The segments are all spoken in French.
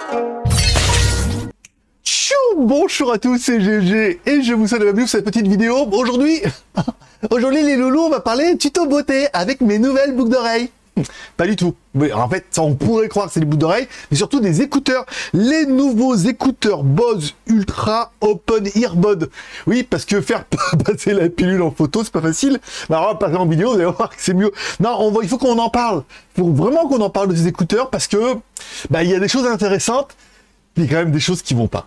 Bonjour à tous, c'est GG et je vous souhaite la bienvenue sur cette petite vidéo. Aujourd'hui, les loulous, on va parler tuto beauté avec mes nouvelles boucles d'oreilles. Pas du tout. Mais en fait, ça, on pourrait croire que c'est des boucles d'oreilles, mais surtout des écouteurs. Les nouveaux écouteurs Bose Ultra Open Earbud. Oui, parce que faire passer la pilule en photo, c'est pas facile. Mais alors, passer en vidéo, vous allez voir que c'est mieux. Non, il faut qu'on en parle. Il faut vraiment qu'on en parle de ces écouteurs parce que, il y a des choses intéressantes, mais quand même des choses qui vont pas.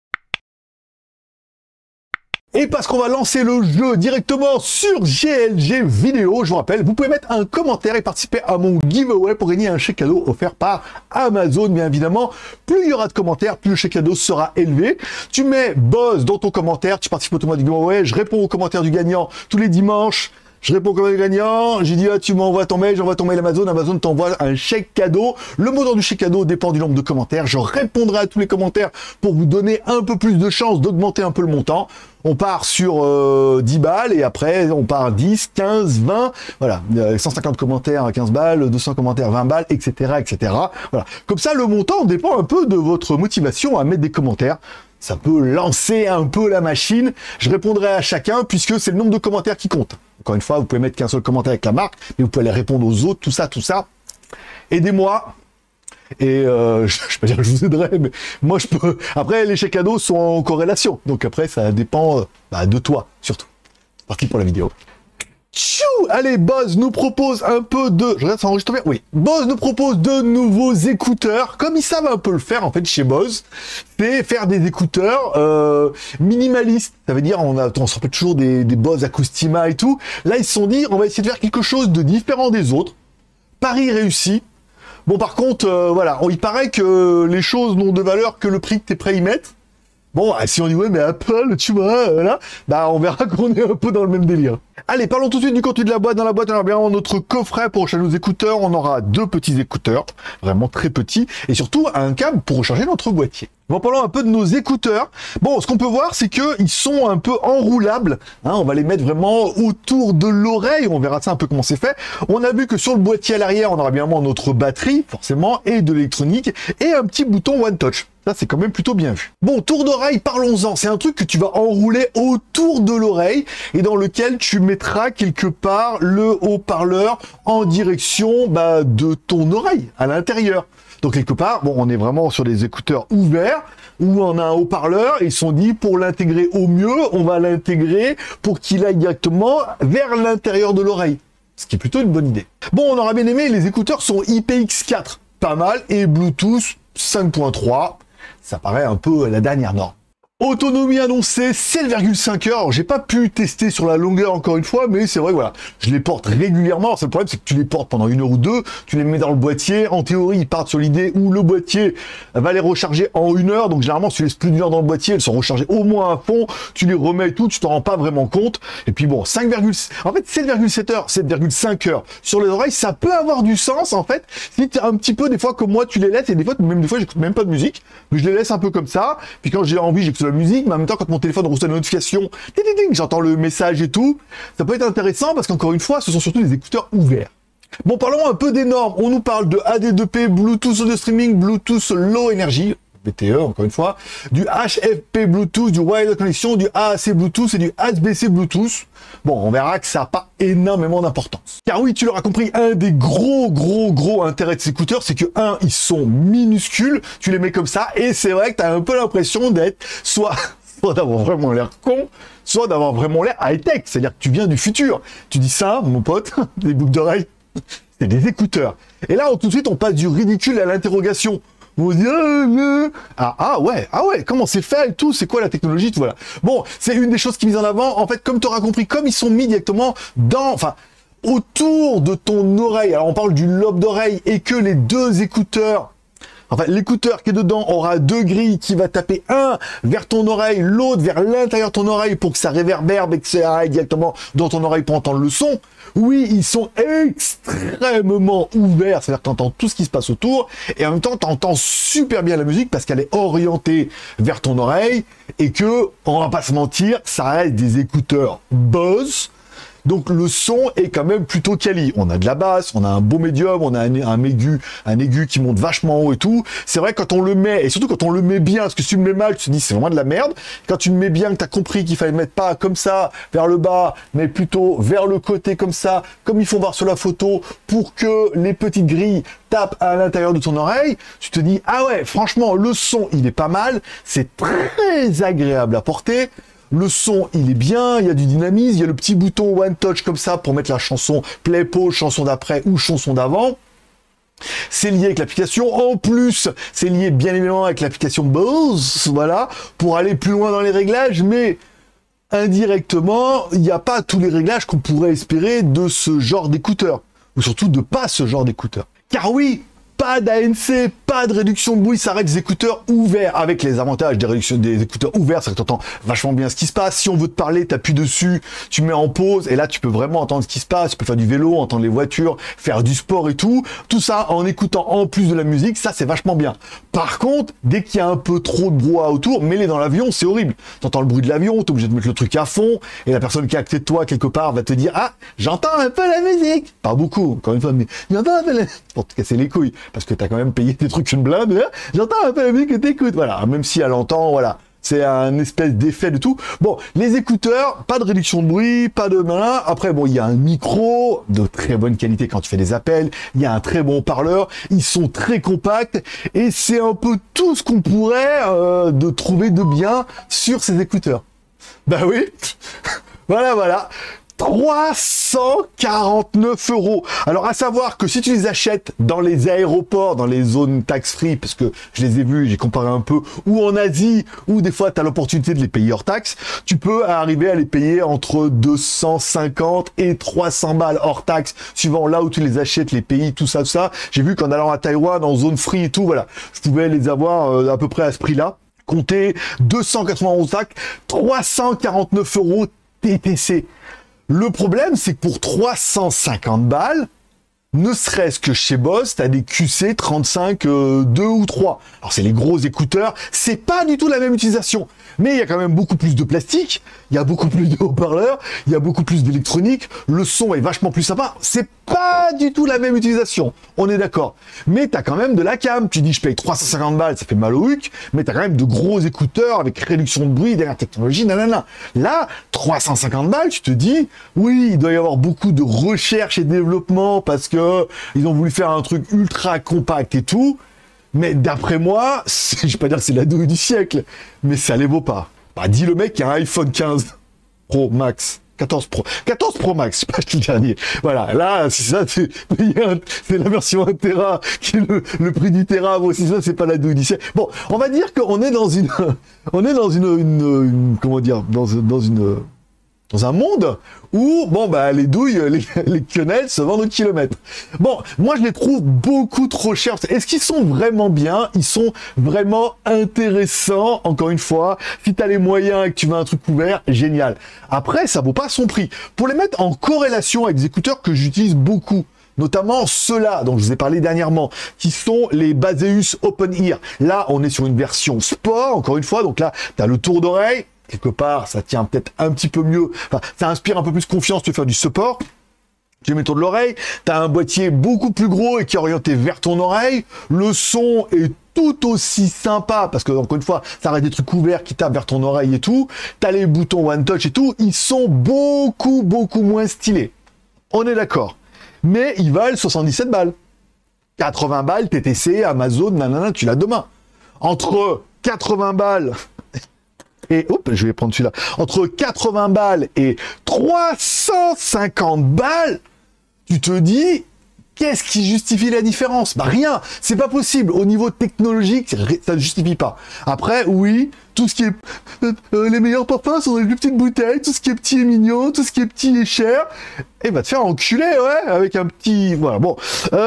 Et parce qu'on va lancer le jeu directement sur GLG Vidéo, je vous rappelle, vous pouvez mettre un commentaire et participer à mon giveaway pour gagner un chèque cadeau offert par Amazon, bien évidemment. Plus il y aura de commentaires, plus le chèque cadeau sera élevé. Tu mets Buzz dans ton commentaire, tu participes automatiquement du giveaway, je réponds aux commentaires du gagnant tous les dimanches. Je réponds comme le gagnant, j'ai dit tu m'envoies ton mail, j'envoie ton mail Amazon, Amazon t'envoie un chèque cadeau. Le montant du chèque cadeau dépend du nombre de commentaires. Je répondrai à tous les commentaires pour vous donner un peu plus de chance d'augmenter un peu le montant. On part sur 10 balles et après on part 10, 15, 20, voilà, 150 commentaires à 15 balles, 200 commentaires 20 balles, etc., etc. Voilà. Comme ça, le montant dépend un peu de votre motivation à mettre des commentaires. Ça peut lancer un peu la machine. Je répondrai à chacun puisque c'est le nombre de commentaires qui compte. Encore une fois, vous pouvez mettre qu'un seul commentaire avec la marque, mais vous pouvez aller répondre aux autres, tout ça. Aidez-moi. Et je peux dire que je vous aiderai, mais moi je peux. Après, les chèques cadeaux sont en corrélation. Donc après, ça dépend de toi, surtout. C'est parti pour la vidéo. Tchou! Allez, Bose nous propose un peu de... Je regarde, ça enregistre bien? Oui. Bose nous propose de nouveaux écouteurs. Comme ils savent un peu le faire, en fait, chez Bose, c'est faire des écouteurs minimalistes. Ça veut dire, on se rappelle toujours des Bose Acoustima et tout. Là, ils se sont dit, on va essayer de faire quelque chose de différent des autres. Pari réussi. Bon, par contre, voilà, il paraît que les choses n'ont de valeur que le prix que tu es prêt à y mettre. Bon, si on dit ouais, mais Apple, tu vois, là, on verra qu'on est un peu dans le même délire. Allez, parlons tout de suite du contenu de la boîte. Dans la boîte, on aura bien notre coffret pour recharger nos écouteurs. On aura 2 petits écouteurs, vraiment très petits, et surtout un câble pour recharger notre boîtier. Bon, parlons un peu de nos écouteurs. Bon, ce qu'on peut voir, c'est qu'ils sont un peu enroulables. Hein, on va les mettre vraiment autour de l'oreille. On verra ça un peu comment c'est fait. On a vu que sur le boîtier à l'arrière, on aura bien notre batterie, forcément, et de l'électronique, et un petit bouton One Touch. Ça, c'est quand même plutôt bien vu. Bon, tour d'oreille, parlons-en. C'est un truc que tu vas enrouler autour de l'oreille et dans lequel tu mettras quelque part le haut-parleur en direction de ton oreille, à l'intérieur. Donc, quelque part, bon, on est vraiment sur des écouteurs ouverts où on a un haut-parleur et ils se sont dit, pour l'intégrer au mieux, on va l'intégrer pour qu'il aille directement vers l'intérieur de l'oreille. Ce qui est plutôt une bonne idée. Bon, on aura bien aimé, les écouteurs sont IPX4, pas mal, et Bluetooth 5.3. Ça paraît un peu la dernière norme. Autonomie annoncée 7,5 heures. Alors, j'ai pas pu tester sur la longueur encore une fois, mais c'est vrai que voilà, je les porte régulièrement. Alors, le problème, c'est que tu les portes pendant 1 heure ou 2, tu les mets dans le boîtier. En théorie, ils partent sur l'idée où le boîtier va les recharger en 1 heure. Donc, généralement, si tu laisses plus d'1 heure dans le boîtier, elles sont rechargées au moins à fond. Tu les remets et tout, tu t'en rends pas vraiment compte. Et puis bon, en fait, 7,7 heures, 7,5 heures sur les oreilles, ça peut avoir du sens, en fait. Si tu es un petit peu, des fois, comme moi, tu les laisses, et des fois, j'écoute même pas de musique, mais je les laisse un peu comme ça. Puis quand j'ai envie, j'écoute la musique, mais en même temps, quand mon téléphone reçoit une notification, j'entends le message et tout, ça peut être intéressant parce qu'encore une fois, ce sont surtout des écouteurs ouverts. Bon, parlons un peu des normes. On nous parle de AD2P, Bluetooth Audio Streaming, Bluetooth Low Energy, BTE, encore une fois, du HFP Bluetooth, du Wireless Connection, du AAC Bluetooth et du HBC Bluetooth. Bon, on verra que ça n'a pas énormément d'importance. Car oui, tu l'auras compris, un des gros intérêts de ces écouteurs, c'est que, ils sont minuscules, tu les mets comme ça, et c'est vrai que tu as un peu l'impression d'être soit d'avoir vraiment l'air con, soit d'avoir vraiment l'air high-tech, c'est-à-dire que tu viens du futur. Tu dis ça, mon pote, des boucles d'oreilles, c'est des écouteurs. Et là, tout de suite, on passe du ridicule à l'interrogation. On se dit, ah ouais, comment c'est fait et tout, c'est quoi la technologie, tout, voilà. Bon, c'est une des choses qui est mise en avant, en fait, comme tu auras compris, comme ils sont mis directement autour de ton oreille, alors on parle du lobe d'oreille, et que les 2 écouteurs, enfin, l'écouteur qui est dedans aura 2 grilles qui va taper un vers ton oreille, l'autre vers l'intérieur de ton oreille pour que ça réverbère et que ça aille directement dans ton oreille pour entendre le son. Oui, ils sont extrêmement ouverts, c'est-à-dire que tu entends tout ce qui se passe autour et en même temps, tu entends super bien la musique parce qu'elle est orientée vers ton oreille et que, on va pas se mentir, ça reste des écouteurs Bose. Donc le son est quand même plutôt quali. On a de la basse, on a un beau médium, on a un aigu qui monte vachement haut et tout. C'est vrai quand on le met, et surtout quand on le met bien, parce que si tu le mets mal, tu te dis c'est vraiment de la merde. Quand tu le mets bien, que tu as compris qu'il fallait mettre pas comme ça vers le bas, mais plutôt vers le côté comme ça, comme il faut voir sur la photo, pour que les petites grilles tapent à l'intérieur de ton oreille, tu te dis ah ouais, franchement le son il est pas mal, c'est très agréable à porter. Le son, il est bien, il y a du dynamisme, il y a le petit bouton One Touch comme ça pour mettre la chanson Play, Pause, chanson d'après ou chanson d'avant. C'est lié avec l'application. En plus, c'est lié bien évidemment avec l'application Bose, voilà, pour aller plus loin dans les réglages, mais indirectement, il n'y a pas tous les réglages qu'on pourrait espérer de ce genre d'écouteur, ou surtout de pas ce genre d'écouteur. Car oui, pas d'ANC, pas de réduction de bruit, ça reste des écouteurs ouverts, avec les avantages des écouteurs ouverts, c'est que tu entends vachement bien ce qui se passe. Si on veut te parler, tu appuies dessus, tu mets en pause, et là tu peux vraiment entendre ce qui se passe, tu peux faire du vélo, entendre les voitures, faire du sport et tout ça en écoutant en plus de la musique, ça c'est vachement bien. Par contre, dès qu'il y a un peu trop de brouhaha autour, mets-les dans l'avion, c'est horrible. Tu entends le bruit de l'avion, tu es obligé de mettre le truc à fond, et la personne qui est à côté de toi quelque part va te dire « Ah, j'entends un peu la musique !» Pas beaucoup, encore une fois, mais j'entends un peu la musique pour te casser les couilles. Parce que t'as quand même payé des trucs une blinde, hein, j'entends un peu la musique que t'écoutes, voilà, même si elle entend, voilà, c'est un espèce d'effet de tout. Bon, les écouteurs, pas de réduction de bruit, pas de malin, après bon, il y a un micro de très bonne qualité quand tu fais des appels, il y a un très bon parleur, ils sont très compacts, et c'est un peu tout ce qu'on pourrait de trouver de bien sur ces écouteurs. Bah oui, voilà. 349 €. Alors, à savoir que si tu les achètes dans les aéroports, dans les zones tax-free, parce que je les ai vus, j'ai comparé un peu, ou en Asie, où des fois tu as l'opportunité de les payer hors taxe, tu peux arriver à les payer entre 250 et 300 balles hors taxe, suivant là où tu les achètes, les pays, tout ça. J'ai vu qu'en allant à Taïwan, en zone free et tout, voilà, je pouvais les avoir à peu près à ce prix-là. Comptez 291 taxes, 349 € TTC. Le problème, c'est que pour 350 balles, ne serait-ce que chez Bose, tu as des QC 35, 2 ou 3. Alors, c'est les gros écouteurs, c'est pas du tout la même utilisation. Mais il y a quand même beaucoup plus de plastique, il y a beaucoup plus de haut-parleurs, il y a beaucoup plus d'électronique, le son est vachement plus sympa. C'est pas du tout la même utilisation, on est d'accord. Mais tu as quand même de la cam. Tu dis, je paye 350 balles, ça fait mal au huc, mais tu as quand même de gros écouteurs avec réduction de bruit, derrière technologie, nanana. Là, 350 balles, tu te dis, oui, il doit y avoir beaucoup de recherche et développement parce que ils ont voulu faire un truc ultra compact et tout. Mais d'après moi, je vais pas dire que c'est la douille du siècle, mais ça les vaut pas. Bah, dis le mec qui a un iPhone 15 Pro Max, 14 Pro Max, je sais pas le dernier. Voilà, là, c'est ça, c'est la version 1 Tera qui est le prix du Tera. Bon, si ça, c'est pas la douille du siècle. Bon, on va dire qu'on est dans dans un monde où, bon, bah, les douilles, les quenelles se vendent au kilomètre. Bon, moi, je les trouve beaucoup trop chers. Est-ce qu'ils sont vraiment bien? Ils sont vraiment intéressants, encore une fois. Si tu as les moyens et que tu veux un truc couvert, génial. Après, ça vaut pas son prix. Pour les mettre en corrélation avec des écouteurs que j'utilise beaucoup, notamment ceux-là dont je vous ai parlé dernièrement, qui sont les Baseus Open Ear. Là, on est sur une version sport, encore une fois. Donc là, tu as le tour d'oreille. Quelque part, ça tient peut-être un petit peu mieux. Enfin, ça inspire un peu plus confiance, tu veux faire du support. Tu mets autour de l'oreille. Tu as un boîtier beaucoup plus gros et qui est orienté vers ton oreille. Le son est tout aussi sympa parce que, encore une fois, ça reste des trucs ouverts qui tapent vers ton oreille et tout. Tu as les boutons One Touch et tout. Ils sont beaucoup moins stylés. On est d'accord. Mais ils valent 77 balles. 80 balles, TTC, Amazon, nanana, tu l'as demain. Entre 80 balles... Et, hop, je vais prendre celui-là. Entre 80 balles et 350 balles, tu te dis, qu'est-ce qui justifie la différence? Bah rien, c'est pas possible. Au niveau technologique, ça ne justifie pas. Après, oui, tout ce qui est... les meilleurs parfums sont dans les plus petites bouteilles, tout ce qui est petit et mignon, tout ce qui est petit et cher, et va te faire enculer, ouais, avec un petit... Voilà, bon.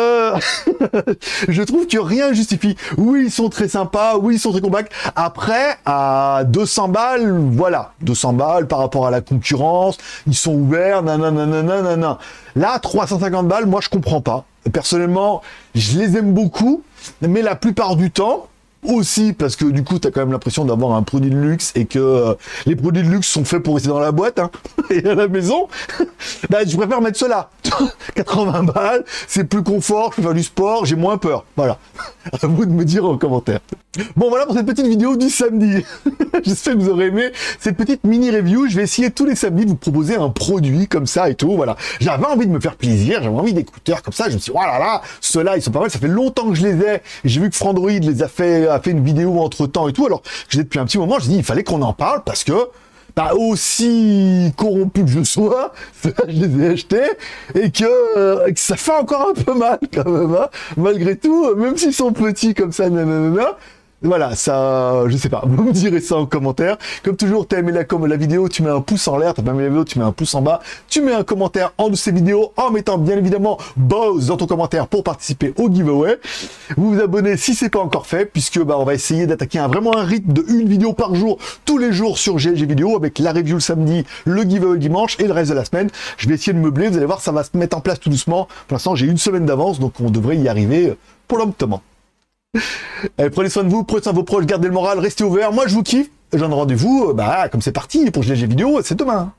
Je trouve que rien justifie. Oui, ils sont très sympas, oui, ils sont très compacts. Après, à 200 balles, voilà. 200 balles par rapport à la concurrence, ils sont ouverts, nanana. Là, 350 balles, moi, je comprends pas. Personnellement, je les aime beaucoup, mais la plupart du temps, aussi parce que du coup, tu as quand même l'impression d'avoir un produit de luxe et que les produits de luxe sont faits pour rester dans la boîte hein, et à la maison. Bah, je préfère mettre cela. 80 balles, c'est plus confort, je peux faire du sport, j'ai moins peur. Voilà. À vous de me dire en commentaire. Bon, voilà pour cette petite vidéo du samedi. J'espère que vous aurez aimé cette petite mini review. Je vais essayer tous les samedis de vous proposer un produit comme ça et tout. Voilà. J'avais envie de me faire plaisir, j'avais envie d'écouteurs comme ça. Je me suis dit, oh là là, ceux-là, ils sont pas mal. Ça fait longtemps que je les ai. Et j'ai vu que Frandroid les a fait une vidéo entre temps et tout. Alors, je l'ai depuis un petit moment. Je me dis, il fallait qu'on en parle parce que, bah, aussi corrompu que je sois, je les ai achetés et que ça fait encore un peu mal quand même, hein, malgré tout, même s'ils sont petits comme ça, voilà, ça, je sais pas, vous me direz ça en commentaire. Comme toujours, t'as aimé la vidéo, tu mets un pouce en l'air, t'as pas aimé la vidéo, tu mets un pouce en bas, tu mets un commentaire en dessous de ces vidéos en mettant bien évidemment BOSS dans ton commentaire pour participer au giveaway. Vous vous abonnez si c'est pas encore fait, puisque bah on va essayer d'attaquer vraiment un rythme de une vidéo par jour, tous les jours sur GLG Vidéo, avec la review le samedi, le giveaway le dimanche et le reste de la semaine. Je vais essayer de meubler, vous allez voir, ça va se mettre en place tout doucement. Pour l'instant, j'ai une semaine d'avance, donc on devrait y arriver pour l'optement. Allez, prenez soin de vous, prenez soin de vos proches, gardez le moral, restez ouverts. Moi, je vous kiffe. Je donne rendez-vous, bah, comme c'est parti pour GLG Vidéo, c'est demain.